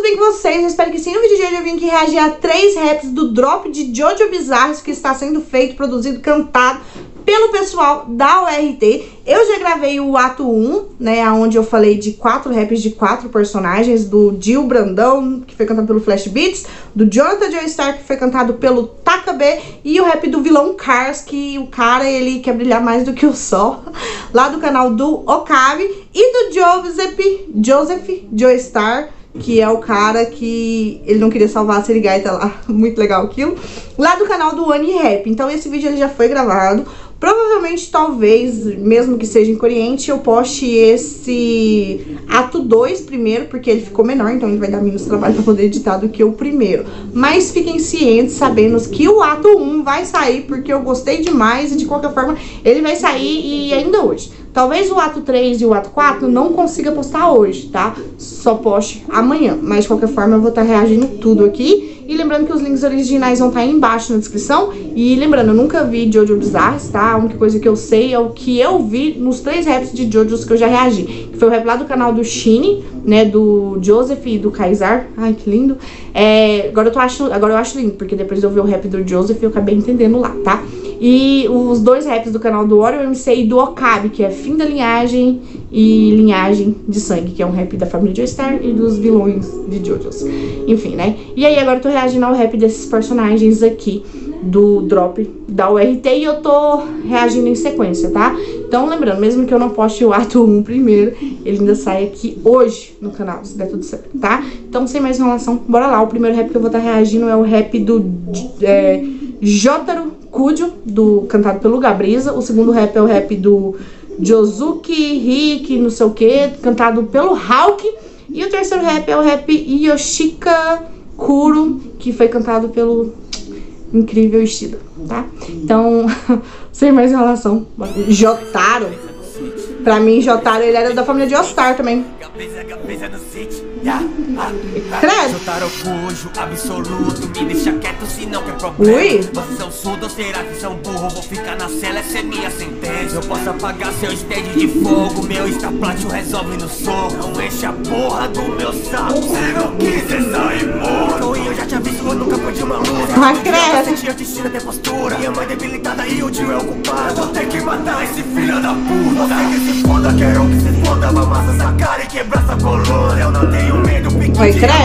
bem com vocês? Eu espero que sim. No vídeo de hoje eu vim aqui reagir a 3 raps do drop de Jojo Bizarre, que está sendo feito, produzido, cantado pelo pessoal da URT. Eu já gravei o ato 1, né, onde eu falei de 4 raps de 4 personagens, do Gil Brandão, que foi cantado pelo Flash Beats, do Jonathan Joestar, que foi cantado pelo Taka B, e o rap do vilão Cars, que o cara, ele quer brilhar mais do que o sol, lá do canal do Okabe, e do Joseph Joestar, que é o cara que ele não queria salvar a Sirigaita lá, muito legal aquilo, lá do canal do One Rap. Então esse vídeo ele já foi gravado. Provavelmente, talvez, mesmo que seja em coreano, eu poste esse ato 2 primeiro, porque ele ficou menor, então ele vai dar menos trabalho pra poder editar do que o primeiro. Mas fiquem cientes, sabendo que o ato 1 vai sair, porque eu gostei demais e de qualquer forma ele vai sair e ainda hoje. Talvez o ato 3 e o ato 4 não consiga postar hoje, tá? Só poste amanhã. Mas de qualquer forma eu vou estar reagindo tudo aqui. E lembrando que os links originais vão estar aí embaixo na descrição. E lembrando, eu nunca vi Jojo Bizarre, tá? A única coisa que eu sei é o que eu vi nos 3 raps de Jojos que eu já reagi. Que foi o rap lá do canal do Shine, né? Do Joseph e do Kaysar. Ai, que lindo. Agora eu acho lindo, porque depois eu vi o rap do Joseph e eu acabei entendendo lá, tá? E os 2 raps do canal do Oreo MC e do Okabe, que é Fim da Linhagem e Linhagem de Sangue, que é um rap da família Joestar e dos vilões de Jojos. Enfim, né? E aí agora eu tô reagindo ao rap desses personagens aqui do drop da URT e eu tô reagindo em sequência, tá? Então lembrando, mesmo que eu não poste o ato 1 primeiro, ele ainda sai aqui hoje no canal, se der tudo certo, tá? Então sem mais enrolação, bora lá. O primeiro rap que eu vou estar reagindo é o rap do Jotaro Kujo, cantado pelo Gabriza. O segundo rap é o rap do Josuke Rick, não sei o que, cantado pelo Hulk. E o terceiro rap é o rap Yoshika Kuro, que foi cantado pelo incrível Ishida, tá? Então, sem mais enrolação, Jotaro. Pra mim, Jotaro, ele era da família de Joestar também. Credo. Jotaro Kujo, absoluto, me deixa quieto se não quer problema. Ui. Vocês são surdos, será que são burros? Vou ficar na cela, essa é minha sentença. Eu posso apagar seu stand de fogo, meu estaplátil resolve no soco. Não enche a porra do meu saco, se não quiser sair morto. Eu já te aviso, eu nunca perdi uma luta. Mas credo. Sentir destino até postura, minha mãe debilitada e o tio é o culpado. Vou ter que matar esse filho da puta. Você que se foda, quero que se foda, vai amassar essa cara e quebrar essa coluna. Eu não tenho medo, pique. Oi, credo.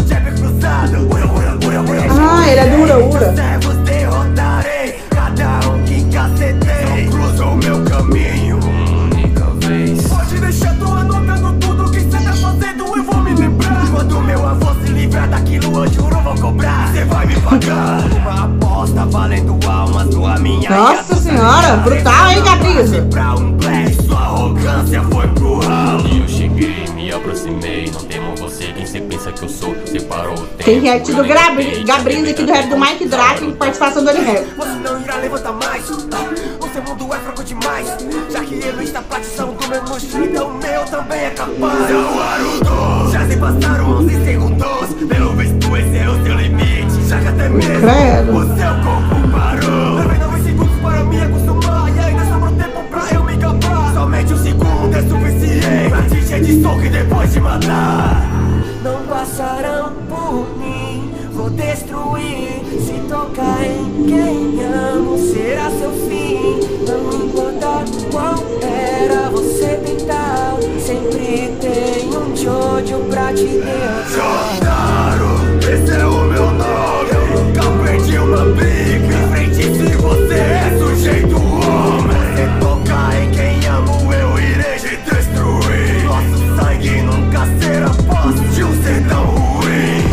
Ah, ele é do Ura Ura. Derrotarei cada um que cacetei. Cruzou meu caminho uma única vez. Pode deixar, tô anotando tudo que cê tá fazendo, eu vou me lembrar. Quando meu avô se livrar daquilo, eu juro, vou cobrar. Cê vai me pagar uma aposta valendo almas, tua minha. Nossa senhora, brutal, hein, Gabriza? Pra um black, sua arrogância foi pro ralo. E eu cheguei, me aproximei, não temo você, quem cê pensa que eu sou, separou o tempo. Tem react do Gabriza aqui do rap do Mike Drake, participação do Rap. Você não irá levantar mais, o seu mundo é fraco demais. Já que ele está praticando do mesmo jeito, o meu também é capaz. Seu Arudo, já se passaram 11 segundos, pelo visto esse é o seu limite. Já que até mesmo o seu corpo parou. Levei 9 segundos para me acostumar e ainda sobrou tempo pra eu me gabar. Somente 1 segundo é suficiente pra te encher de soco e depois te matar. Não passarão por mim, vou destruir. Se tocar em quem amo, será seu fim. Não importa qual era você tentar, sempre tem um Jojo pra te derrotar. Jotaro, esse é o meu nome. Eu nunca perdi uma briga. Em frente se você é sujeito homem. Se tocar em quem amo, eu irei te destruir. Nosso sangue nunca será posse de um ser tão ruim.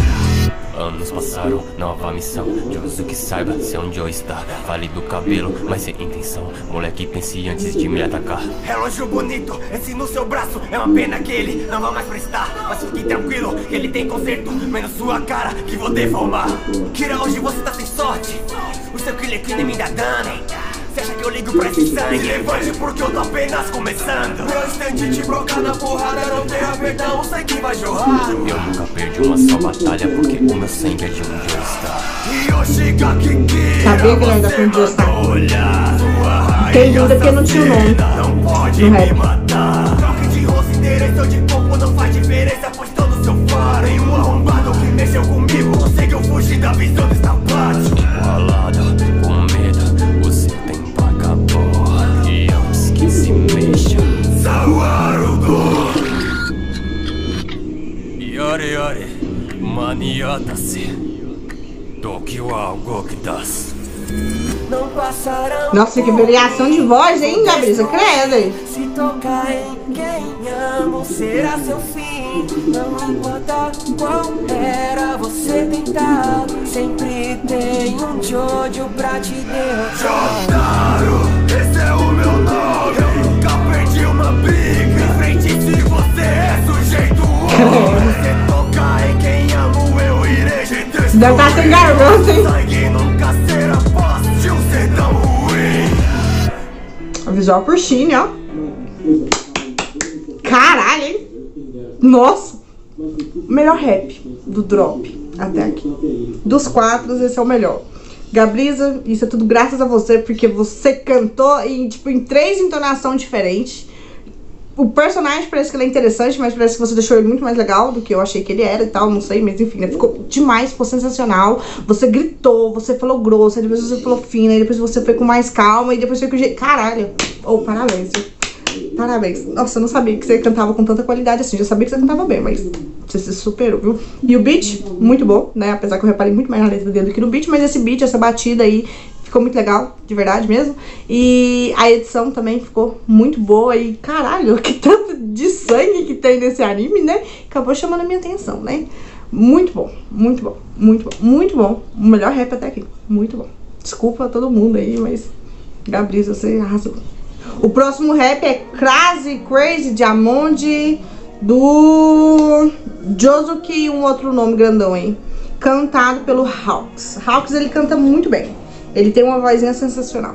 Anos passaram, nova missão. Joso que saiba se onde eu estar. Fale do cabelo, mas sem intenção. Moleque, pense antes de me atacar. Relógio bonito, esse no seu braço. É uma pena que ele não vai mais prestar. Mas fique tranquilo, que ele tem conserto. Menos sua cara, que vou deformar. Kira, hoje você tá sem sorte. O seu killer nem me dá dano. Cê acha que eu ligo pra esse sangue? Levante porque eu tô apenas começando. Meu stand te brocar na porrada, não terá perdão, o sangue vai jorrar. Eu nunca perdi uma só batalha, porque o meu sangue é de um Joestar. Sabia que ele era com Joestar. Tem dúvida porque não tinha o nome no rap. Troque de rosto, endereço de corpo não faz diferença, pois todo seu faro. Em um arrombado やれやれ間に合ったせ時は動き出す Nossa, que variação de voz, hein, Gabriela? Credo. Se tocar em quem amo, será seu fim. Não importa qual era você tentar, sempre tem Jojo pra te derrotar. Jotaro, esse é o meu nome. Eu nunca perdi uma briga. Em frente se você é sujeito. Você tocar em quem amo, eu irei te destruir. Deve estar sem garganta, hein? Sangue nunca será fácil ser tão ruim. A visual por Chine, ó. Caralho, hein? Nossa. Melhor rap do drop até aqui. Dos 4, esse é o melhor. Gabriza, isso é tudo graças a você, porque você cantou em, tipo, em 3 entonações diferentes. O personagem parece que ele é interessante, mas parece que você deixou ele muito mais legal do que eu achei que ele era e tal, não sei, mas enfim, né? Ficou demais, ficou sensacional. Você gritou, você falou grosso, aí depois você falou fina, aí depois você foi com mais calma, e depois foi com jeito... Caralho! Oh, parabéns, viu? Parabéns. Nossa, eu não sabia que você cantava com tanta qualidade assim, já sabia que você cantava bem, mas você se superou, viu? E o beat, muito bom, né? Apesar que eu reparei muito mais na letra dele do que no beat, mas esse beat, essa batida aí, ficou muito legal, de verdade mesmo. E a edição também ficou muito boa. E caralho, que tanto de sangue que tem nesse anime, né? Acabou chamando a minha atenção, né? Muito bom, muito bom, muito bom, muito bom. O melhor rap até aqui, muito bom. Desculpa a todo mundo aí, mas Gabriela, você arrasou. O próximo rap é Crazy Diamond do Josuke e um outro nome grandão, hein? Cantado pelo Hawks. Hawks, ele canta muito bem. Ele tem uma vozinha sensacional.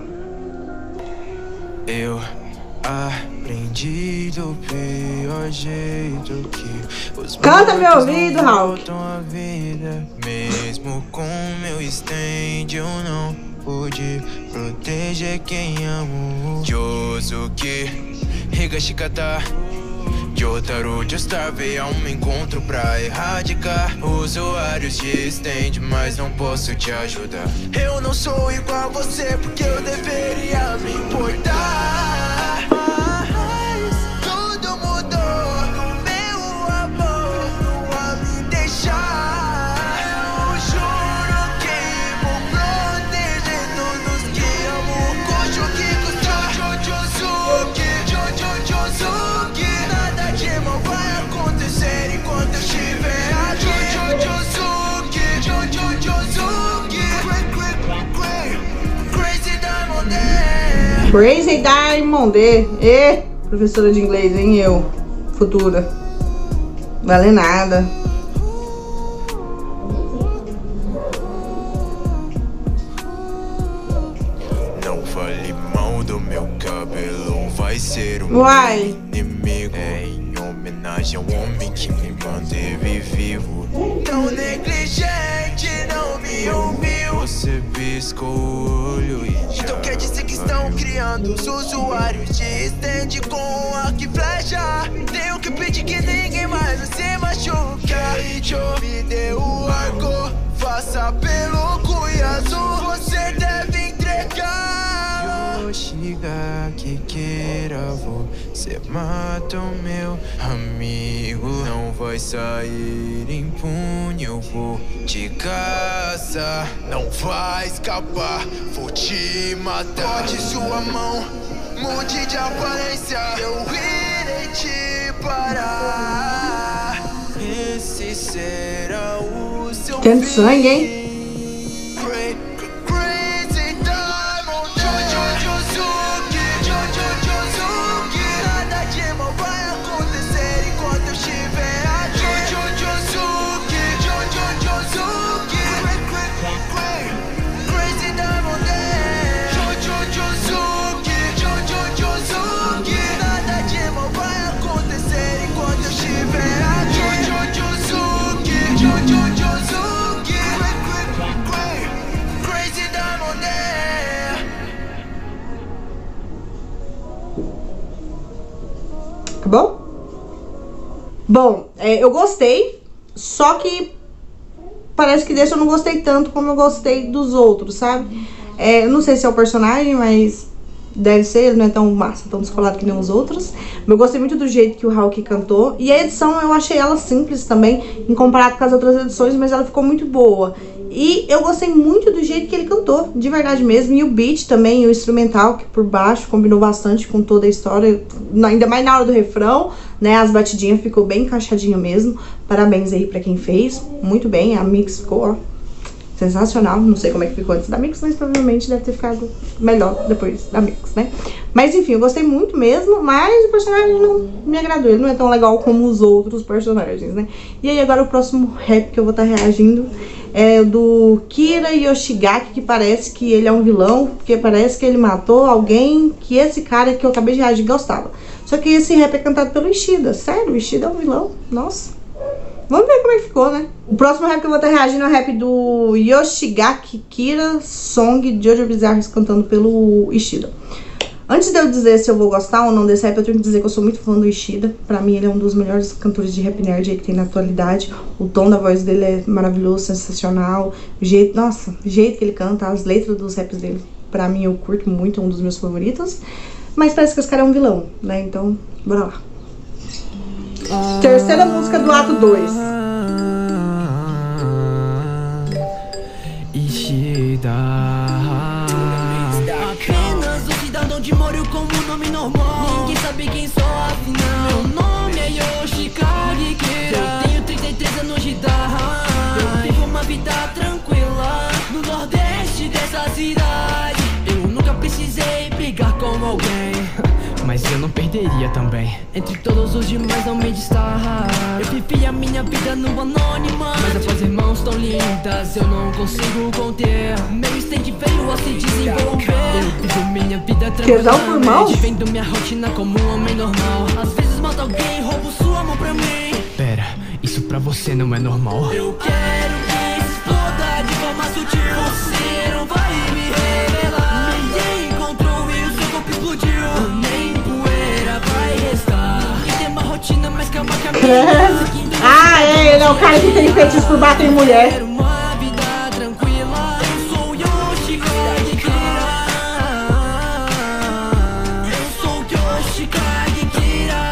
Eu aprendi do pior jeito que os canta meu ouvido, Hawk. A vida, mesmo com meu stand, eu não pude proteger quem amo. Josuke, Higashikata, Jotaro, Joestar veio a um encontro pra erradicar usuários de stand, mas não posso te ajudar. Eu não sou igual a você, porque eu deveria me importar. Mas tudo mudou, meu amor, não a me deixar. Eu juro que vou proteger todos que amo. Gosto que custar, Josuke. Nada de mal vai acontecer enquanto eu estiver aqui. Crazy Diamond. E professora de inglês, hein? Eu, futura. Vale nada. Não fale mal do meu cabelo, vai ser um inimigo. É em homenagem ao homem que me manteve vivo. Tão negligente, não me ouviu. Você piscou o olho e então quer dizer que estão criando os usuários de stand com arco e flecha. Tenho que pedir que ninguém mais se machuque. Me dê o arco, faça pelo cunho azul. Você deve entregar. Yoshiga que queira, você mata o meu amigo. Não vai sair impune, eu vou te caçar. Não vai escapar, vou te matar. Corte sua mão, mude de aparência, eu irei te parar. Esse será o seu Tem sangue, hein? Acabou? Bom, eu gostei, só que parece que desse eu não gostei tanto como eu gostei dos outros, sabe? Eu não sei se é o personagem, mas deve ser, ele não é tão massa, tão descolado que nem os outros. Mas eu gostei muito do jeito que o Hawk cantou. E a edição eu achei ela simples também, em comparado com as outras edições, mas ela ficou muito boa. E eu gostei muito do jeito que ele cantou, de verdade mesmo. E o beat também, o instrumental, que por baixo combinou bastante com toda a história, ainda mais na hora do refrão, né? As batidinhas ficou bem encaixadinho mesmo. Parabéns aí pra quem fez, muito bem. A mix ficou, ó, sensacional. Não sei como é que ficou antes da mix, mas provavelmente deve ter ficado melhor depois da mix, né? Mas enfim, eu gostei muito mesmo, mas o personagem não me agradou. Ele não é tão legal como os outros personagens, né? E aí agora o próximo rap que eu vou estar reagindo é do Kira Yoshigaki, que parece que ele é um vilão, porque parece que ele matou alguém que esse cara que eu acabei de reagir gostava. Só que esse rap é cantado pelo Ishida. Sério, o Ishida é um vilão? Nossa. Vamos ver como é que ficou, né? O próximo rap que eu vou estar reagindo é o rap do Yoshigaki Kira Song Jojo Bizarre cantando pelo Ishida. Antes de eu dizer se eu vou gostar ou não desse rap, eu tenho que dizer que eu sou muito fã do Ishida. Pra mim ele é um dos melhores cantores de rap nerd aí que tem na atualidade. O tom da voz dele é maravilhoso, sensacional. O jeito, nossa, o jeito que ele canta, as letras dos raps dele, pra mim eu curto muito, é um dos meus favoritos. Mas parece que esse cara é um vilão, né? Então, bora lá. Terceira música do ato 2. Ishida. Apenas um cidadão de Moryu como nome normal. Ninguém sabe quem sou afinal. Meu nome é Yoshikage Kira. Eu tenho 33 anos de idade. Eu vivo uma vida tranquila no nordeste dessa cidade. Eu nunca precisei brigar com alguém, mas eu não perderia também. Entre todos os demais não me destaca. Eu vivi a minha vida no anônima, mas após irmãos tão lindas eu não consigo conter. Meu instinto veio a se desenvolver. Eu vivo minha vida tranquilamente, vendo minha rotina como um homem normal. Às vezes mato alguém e roubo sua mão pra mim. Pera, isso pra você não é normal. Eu quero que se exploda de forma sutil. Você não vai me revelar. Ninguém encontrou e o seu corpo explodiu. Nem poeira vai restar. E tem uma rotina, mas calma que a minha. Ah, ele é o cara que tem feitiço por bater em mulher. Quero uma vida tranquila. Eu sou Yoshikage Kira. Eu sou Yoshikage Kira.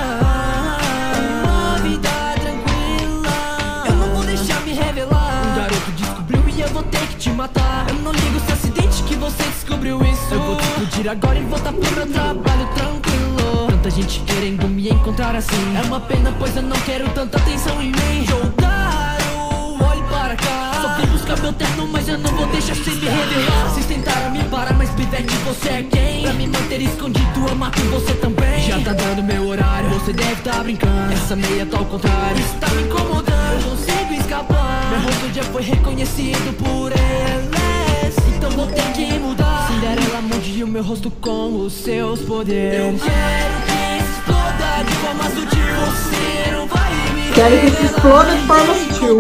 Uma vida tranquila. Eu não vou deixar me revelar. Um garoto descobriu e eu vou ter que te matar. Eu não ligo se é acidente que você descobriu isso. Eu vou te explodir agora e voltar pro meu trabalho tranquilo. Tanta gente querendo me encontrar assim. É uma pena, pois eu não quero tanta atenção em mim. Jotaro, olhe para cá. Só vim buscar meu terno, mas eu não vou deixar sem me revelar. Vocês tentaram me parar, mas pivete, você é quem? Pra me manter escondido, eu mato você também. Já tá dando meu horário, você deve tá brincando. Essa meia tá ao contrário, está me incomodando. Eu consigo escapar, meu rosto já foi reconhecido por eles. Então vou ter que mudar. Cinderela mude o meu rosto com os seus poderes. Eu quero que se exploda de forma sutil. Você não vai me revelar. Quero que se exploda de forma sutil.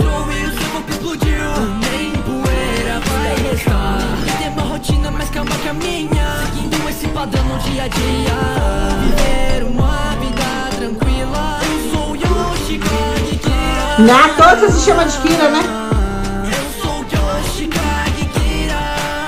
Nem poeira vai restar. Tem uma rotina, mas calma que a minha. Seguindo esse padrão no dia a dia. Viver uma vida tranquila. Eu sou Yoshikage Kira. Na toa você se chama de Kira, né? Eu sou Yoshikage Kira.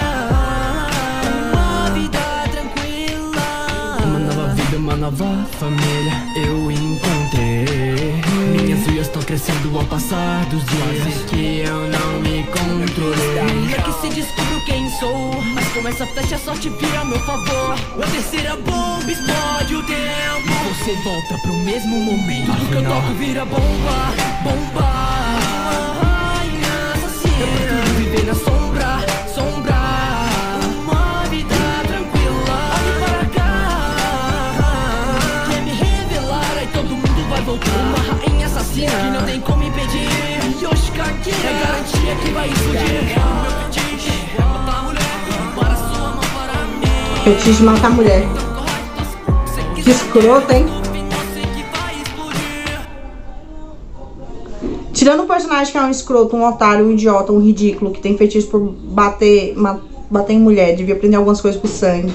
Uma vida tranquila. Uma nova vida, uma nova família eu encontrei. Minhas unhas estão crescendo ao passar dos dias. Que eu não me controlei. É que se descobriu quem sou, mas com essa flecha a sorte vira a meu favor. A terceira bomba explode o tempo. Você volta pro mesmo momento. Tudo que eu toco vira bomba, bomba. Rainha assassina. Eu prefiro viver na sombra, sombra. Uma vida tranquila. Olhe para cá. Quer me revelar, aí todo mundo vai voltar. Uma rainha assassina que não tem como impedir. Yoshikage Kira é garantia que vai explodir. Meu fetiche é matar mulher. Para sua mão, para mim. Fetiche matar mulher. Que escroto, hein? Tirando o personagem que é um escroto, um otário, um idiota, um ridículo, que tem fetiche por bater em mulher, devia aprender algumas coisas com sangue.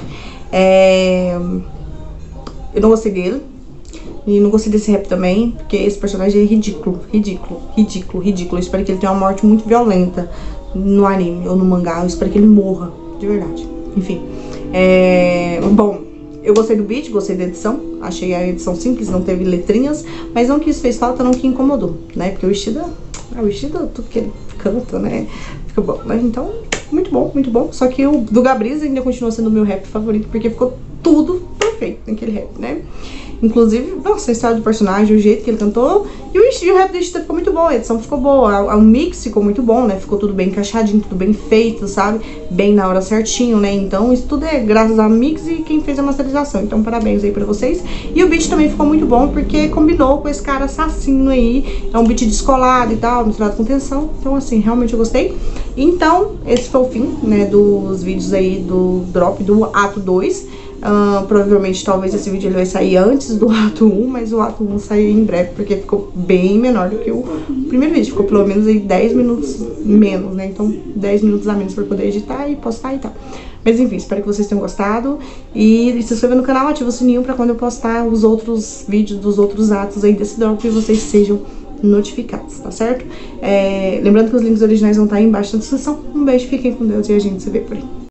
Eu não gostei dele. E não gostei desse rap também, porque esse personagem é ridículo, ridículo, ridículo, ridículo. Eu espero que ele tenha uma morte muito violenta no anime ou no mangá. Eu espero que ele morra, de verdade. Enfim. Bom, eu gostei do beat, gostei da edição. Achei a edição simples, não teve letrinhas. Mas não que isso fez falta, não que incomodou, né? Porque o vestido, tudo que ele canta, né? Fica bom, né? Então, muito bom, muito bom. Só que o do Gabriz ainda continua sendo o meu rap favorito, porque ficou tudo perfeito naquele rap, né? Inclusive, nossa, a história do personagem, o jeito que ele cantou. E o rap do Ishida ficou muito bom, a edição ficou boa, o mix ficou muito bom, né? Ficou tudo bem encaixadinho, tudo bem feito, sabe? Bem na hora certinho, né? Então isso tudo é graças ao mix e quem fez a masterização. Então parabéns aí pra vocês. E o beat também ficou muito bom, porque combinou com esse cara assassino aí. É um beat descolado e tal, misturado com tensão. Então assim, realmente eu gostei. Então, esse foi o fim, né, dos vídeos aí do drop do ato 2. Provavelmente, talvez esse vídeo ele vai sair antes do ato 1, mas o ato 1 sai em breve, porque ficou bem menor do que o primeiro vídeo. Ficou pelo menos aí 10 minutos menos, né? Então, 10 minutos a menos pra poder editar e postar e tal. Mas enfim, espero que vocês tenham gostado. E se inscreva no canal, ativa o sininho pra quando eu postar os outros vídeos dos outros atos aí desse drop, vocês sejam notificados, tá certo? Lembrando que os links originais vão estar aí embaixo na descrição. Um beijo, fiquem com Deus e a gente se vê por aí.